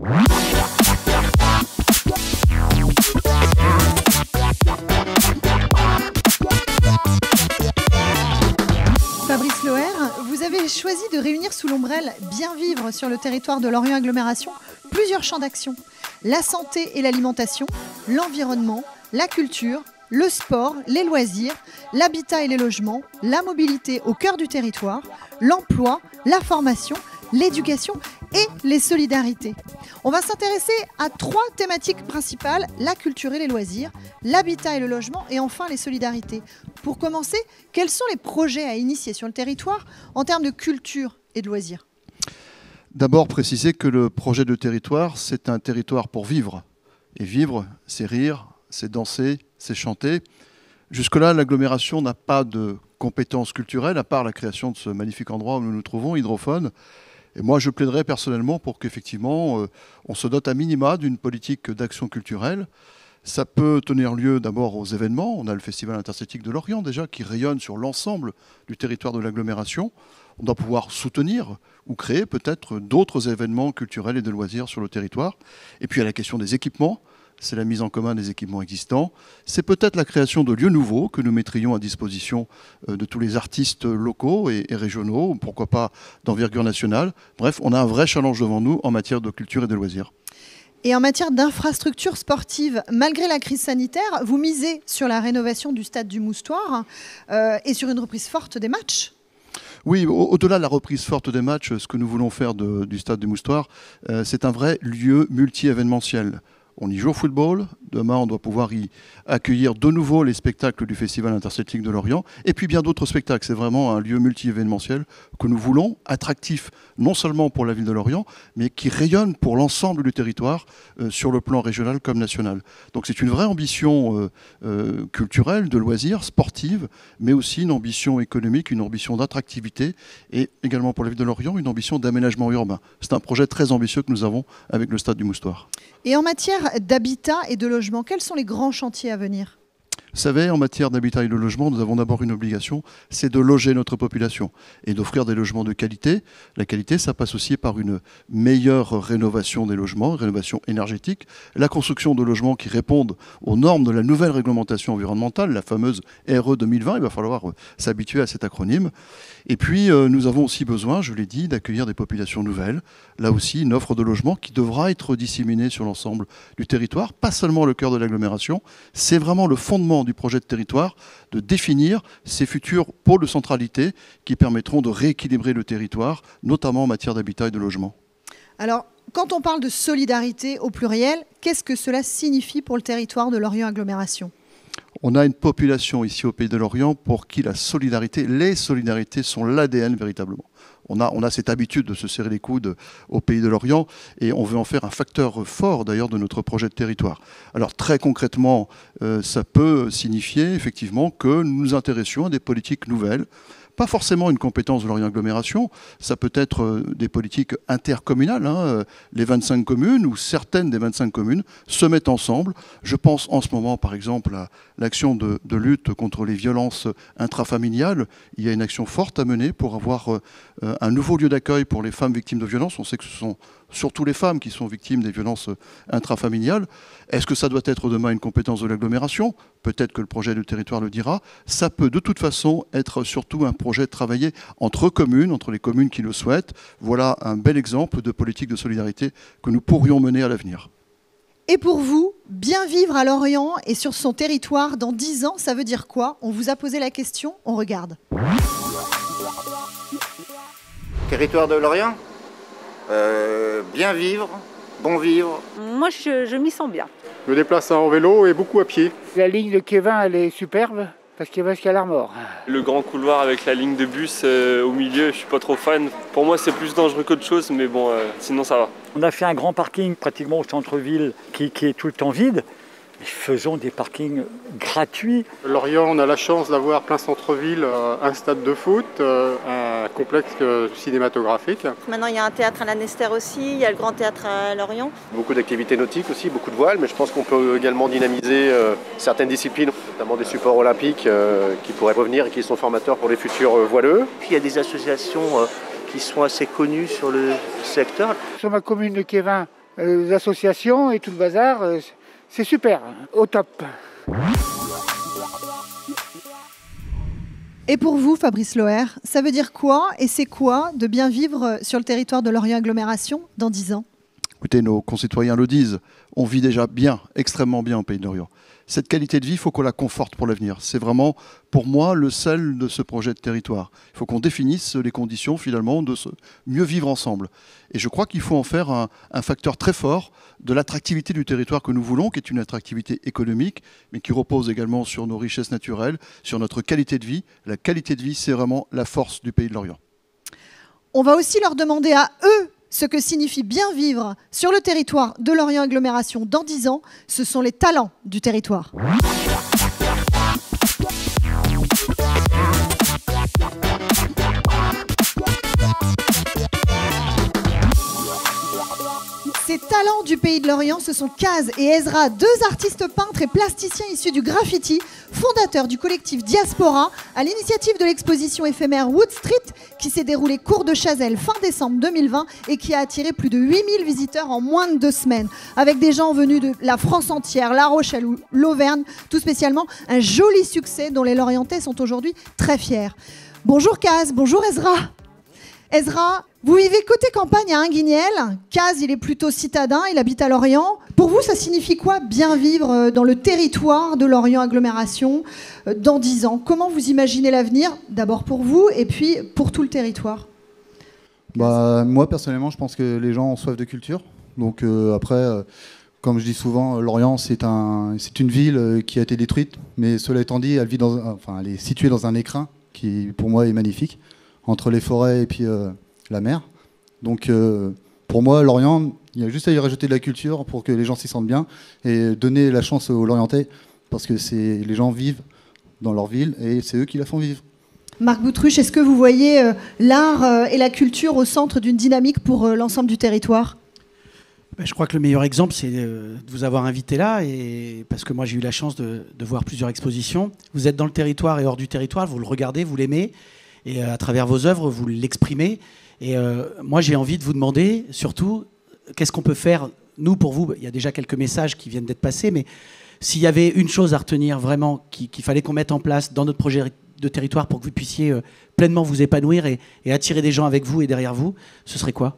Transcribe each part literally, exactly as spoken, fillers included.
Fabrice Loher, vous avez choisi de réunir sous l'ombrelle Bien vivre sur le territoire de Lorient Agglomération plusieurs champs d'action. La santé et l'alimentation, l'environnement, la culture, le sport, les loisirs, l'habitat et les logements, la mobilité au cœur du territoire, l'emploi, la formation, l'éducation et les solidarités. On va s'intéresser à trois thématiques principales, la culture et les loisirs, l'habitat et le logement et enfin les solidarités. Pour commencer, quels sont les projets à initier sur le territoire en termes de culture et de loisirs? D'abord, préciser que le projet de territoire, c'est un territoire pour vivre. Et vivre, c'est rire, c'est danser, c'est chanter. Jusque-là, l'agglomération n'a pas de compétences culturelles, à part la création de ce magnifique endroit où nous nous trouvons, Hydrophone. Et moi, je plaiderais personnellement pour qu'effectivement, euh, on se dote à minima d'une politique d'action culturelle. Ça peut tenir lieu d'abord aux événements. On a le Festival interceltique de Lorient déjà, qui rayonne sur l'ensemble du territoire de l'agglomération. On doit pouvoir soutenir ou créer peut-être d'autres événements culturels et de loisirs sur le territoire. Et puis il y a la question des équipements. C'est la mise en commun des équipements existants. C'est peut-être la création de lieux nouveaux que nous mettrions à disposition de tous les artistes locaux et régionaux, pourquoi pas d'envergure nationale. Bref, on a un vrai challenge devant nous en matière de culture et de loisirs. Et en matière d'infrastructures sportives, malgré la crise sanitaire, vous misez sur la rénovation du stade du Moustoir euh, et sur une reprise forte des matchs. Oui, au-delà de la reprise forte des matchs, ce que nous voulons faire de, du stade du Moustoir, euh, c'est un vrai lieu multi-événementiel. On y joue au football. Demain, on doit pouvoir y accueillir de nouveau les spectacles du Festival interceltique de Lorient. Et puis bien d'autres spectacles. C'est vraiment un lieu multi-événementiel que nous voulons, attractif non seulement pour la ville de Lorient, mais qui rayonne pour l'ensemble du territoire, euh, sur le plan régional comme national. Donc c'est une vraie ambition euh, euh, culturelle, de loisirs, sportive, mais aussi une ambition économique, une ambition d'attractivité et également pour la ville de Lorient, une ambition d'aménagement urbain. C'est un projet très ambitieux que nous avons avec le stade du Moustoir. Et en matière d'habitat et de logement, quels sont les grands chantiers à venir ? Vous savez, en matière d'habitat et de logement, nous avons d'abord une obligation, c'est de loger notre population et d'offrir des logements de qualité. La qualité, ça passe aussi par une meilleure rénovation des logements, rénovation énergétique, la construction de logements qui répondent aux normes de la nouvelle réglementation environnementale, la fameuse R E deux mille vingt. Il va falloir s'habituer à cet acronyme. Et puis, euh, nous avons aussi besoin, je l'ai dit, d'accueillir des populations nouvelles. Là aussi, une offre de logement qui devra être disséminée sur l'ensemble du territoire, pas seulement le cœur de l'agglomération. C'est vraiment le fondement du projet de territoire, de définir ces futurs pôles de centralité qui permettront de rééquilibrer le territoire, notamment en matière d'habitat et de logement. Alors, quand on parle de solidarité au pluriel, qu'est-ce que cela signifie pour le territoire de Lorient Agglomération ? On a une population ici au Pays de Lorient pour qui la solidarité, les solidarités sont l'A D N véritablement. On a, on a cette habitude de se serrer les coudes au Pays de Lorient et on veut en faire un facteur fort d'ailleurs de notre projet de territoire. Alors très concrètement, euh, ça peut signifier effectivement que nous nous intéressions à des politiques nouvelles. Pas forcément une compétence de Lorient Agglomération, ça peut être des politiques intercommunales, hein, les vingt-cinq communes ou certaines des vingt-cinq communes se mettent ensemble. Je pense en ce moment par exemple à l'action de, de lutte contre les violences intrafamiliales. Il y a une action forte à mener pour avoir euh, un nouveau lieu d'accueil pour les femmes victimes de violences. On sait que ce sont surtout les femmes qui sont victimes des violences intrafamiliales. Est-ce que ça doit être demain une compétence de l'agglomération ? Peut-être que le projet de territoire le dira. Ça peut de toute façon être surtout un projet travaillé entre communes, entre les communes qui le souhaitent. Voilà un bel exemple de politique de solidarité que nous pourrions mener à l'avenir. Et pour vous, bien vivre à Lorient et sur son territoire dans dix ans, ça veut dire quoi? On vous a posé la question, on regarde. Territoire de Lorient, euh, bien vivre, bon vivre. Moi, je, je m'y sens bien. Je me déplace en vélo et beaucoup à pied. La ligne de Kévin, elle est superbe parce qu'il va jusqu'à l'Armor. Le grand couloir avec la ligne de bus euh, au milieu, je suis pas trop fan. Pour moi, c'est plus dangereux qu'autre chose, mais bon, euh, sinon ça va. On a fait un grand parking pratiquement au centre-ville qui, qui est tout le temps vide. Faisons des parkings gratuits. Lorient, on a la chance d'avoir plein centre-ville, un stade de foot, un complexe cinématographique. Maintenant, il y a un théâtre à Lanester aussi, il y a le Grand Théâtre à Lorient. Beaucoup d'activités nautiques aussi, beaucoup de voiles, mais je pense qu'on peut également dynamiser euh, certaines disciplines, notamment des supports olympiques euh, qui pourraient revenir et qui sont formateurs pour les futurs euh, voileux. Puis il y a des associations euh, qui sont assez connues sur le secteur. Sur ma commune de Kévin, euh, les associations et tout le bazar, euh, c'est super, au top. Et pour vous, Fabrice Loher, ça veut dire quoi et c'est quoi de bien vivre sur le territoire de Lorient Agglomération dans dix ans? Écoutez, nos concitoyens le disent, on vit déjà bien, extrêmement bien au Pays de Lorient. Cette qualité de vie, il faut qu'on la conforte pour l'avenir. C'est vraiment, pour moi, le sel de ce projet de territoire. Il faut qu'on définisse les conditions, finalement, de se mieux vivre ensemble. Et je crois qu'il faut en faire un, un facteur très fort de l'attractivité du territoire que nous voulons, qui est une attractivité économique, mais qui repose également sur nos richesses naturelles, sur notre qualité de vie. La qualité de vie, c'est vraiment la force du Pays de Lorient. On va aussi leur demander à eux ce que signifie bien vivre sur le territoire de Lorient Agglomération dans dix ans. Ce sont les talents du territoire. Ces talents du Pays de Lorient, ce sont Kaz et Ezra, deux artistes peintres et plasticiens issus du graffiti, fondateurs du collectif Diaspora, à l'initiative de l'exposition éphémère Wood Street, qui s'est déroulée cours de Chazelles fin décembre deux mille vingt et qui a attiré plus de huit mille visiteurs en moins de deux semaines, avec des gens venus de la France entière, La Rochelle ou l'Auvergne, tout spécialement un joli succès dont les Lorientais sont aujourd'hui très fiers. Bonjour Kaz, bonjour Ezra. Ezra, vous vivez côté campagne à Inguignel. Kaz, il est plutôt citadin, il habite à Lorient. Pour vous, ça signifie quoi bien vivre dans le territoire de Lorient Agglomération dans dix ans? Comment vous imaginez l'avenir, d'abord pour vous et puis pour tout le territoire? Bah, moi, personnellement, je pense que les gens ont soif de culture. Donc euh, après, euh, comme je dis souvent, Lorient, c'est un, c'est une ville qui a été détruite. Mais cela étant dit, elle, vit dans, enfin, elle est située dans un écrin qui, pour moi, est magnifique, entre les forêts et puis euh, la mer. Donc euh, pour moi, Lorient, il y a juste à y rajouter de la culture pour que les gens s'y sentent bien et donner la chance aux Lorientais parce que c'est, les gens vivent dans leur ville et c'est eux qui la font vivre. Marc Boutruche, est-ce que vous voyez euh, l'art euh, et la culture au centre d'une dynamique pour euh, l'ensemble du territoire? Ben, je crois que le meilleur exemple, c'est de vous avoir invité là, et parce que moi j'ai eu la chance de, de voir plusieurs expositions. Vous êtes dans le territoire et hors du territoire, vous le regardez, vous l'aimez, et à travers vos œuvres, vous l'exprimez. Et euh, moi, j'ai envie de vous demander, surtout, qu'est-ce qu'on peut faire, nous, pour vous? Il y a déjà quelques messages qui viennent d'être passés, mais s'il y avait une chose à retenir vraiment, qu'il, qu'il fallait qu'on mette en place dans notre projet de territoire pour que vous puissiez euh, pleinement vous épanouir et, et attirer des gens avec vous et derrière vous, ce serait quoi?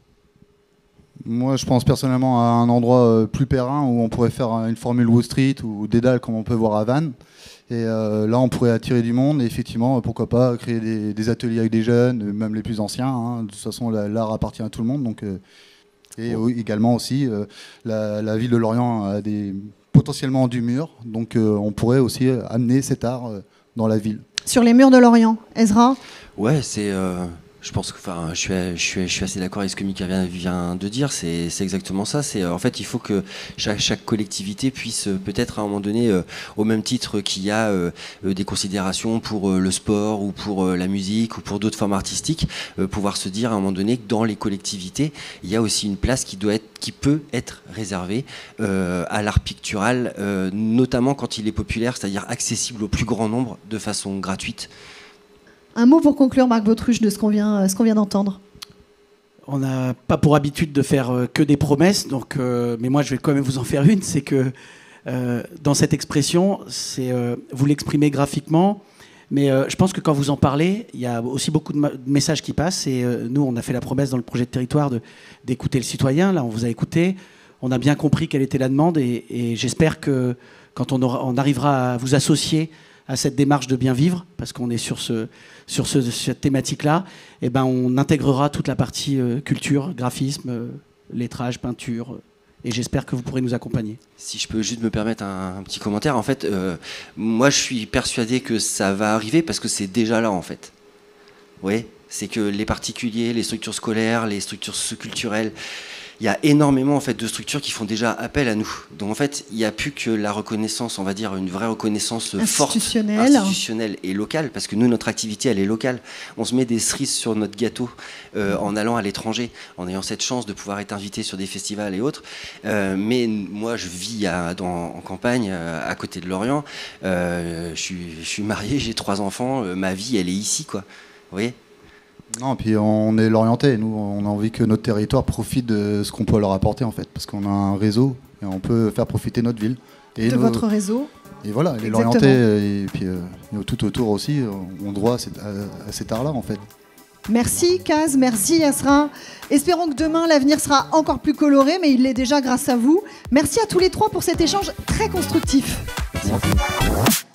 Moi, je pense personnellement à un endroit plus périn où on pourrait faire une formule Wall Street ou Dédale comme on peut voir à Vannes. Et euh, là, on pourrait attirer du monde et effectivement, pourquoi pas créer des, des ateliers avec des jeunes, même les plus anciens. Hein. De toute façon, l'art appartient à tout le monde. Donc, euh, et oh. également aussi, euh, la, la ville de Lorient a des, potentiellement du mur. Donc, euh, on pourrait aussi amener cet art euh, dans la ville. Sur les murs de Lorient, Ezra? Ouais, c'est... Euh... Je pense que, enfin, je suis, je suis, je suis assez d'accord avec ce que Mika vient, vient de dire. C'est, c'est exactement ça. C'est, en fait, il faut que chaque, chaque collectivité puisse peut-être à un moment donné, euh, au même titre qu'il y a euh, des considérations pour euh, le sport ou pour euh, la musique ou pour d'autres formes artistiques, euh, pouvoir se dire à un moment donné que dans les collectivités, il y a aussi une place qui doit être, qui peut être réservée euh, à l'art pictural, euh, notamment quand il est populaire, c'est-à-dire accessible au plus grand nombre de façon gratuite. Un mot pour conclure, Marc Boutruche, de ce qu'on vient, ce qu'on vient d'entendre. On n'a pas pour habitude de faire euh, que des promesses, donc, euh, mais moi je vais quand même vous en faire une, c'est que euh, dans cette expression, c'est, euh, vous l'exprimez graphiquement, mais euh, je pense que quand vous en parlez, il y a aussi beaucoup de, ma- de messages qui passent, et euh, nous on a fait la promesse dans le projet de territoire de, d'écouter le citoyen, là on vous a écouté, on a bien compris quelle était la demande, et, et j'espère que quand on, aura, on arrivera à vous associer à cette démarche de bien vivre, parce qu'on est sur, ce, sur ce, cette thématique-là, eh ben on intégrera toute la partie euh, culture, graphisme, euh, lettrage, peinture, euh, et j'espère que vous pourrez nous accompagner. Si je peux juste me permettre un, un petit commentaire, en fait, euh, moi je suis persuadé que ça va arriver parce que c'est déjà là, en fait. Vous voyez, c'est que les particuliers, les structures scolaires, les structures culturelles, il y a énormément en fait, de structures qui font déjà appel à nous. Donc en fait, il n'y a plus que la reconnaissance, on va dire une vraie reconnaissance institutionnelle. forte, institutionnelle et locale, parce que nous, notre activité, elle est locale. On se met des cerises sur notre gâteau euh, en allant à l'étranger, en ayant cette chance de pouvoir être invité sur des festivals et autres. Euh, mais moi, je vis à, dans, en campagne, à côté de Lorient. Euh, je, suis, je suis marié, j'ai trois enfants. Euh, ma vie, elle est ici, quoi. Vous voyez ? Non, puis on est l'Orientais. Nous, on a envie que notre territoire profite de ce qu'on peut leur apporter, en fait. Parce qu'on a un réseau et on peut faire profiter notre ville. Et de nos... votre réseau. Et voilà, les Lorientais, et puis euh, tout autour aussi, ont droit à cet, à, à cet art-là, en fait. Merci Kaz, merci Yasra. Espérons que demain l'avenir sera encore plus coloré, mais il l'est déjà grâce à vous. Merci à tous les trois pour cet échange très constructif. Merci.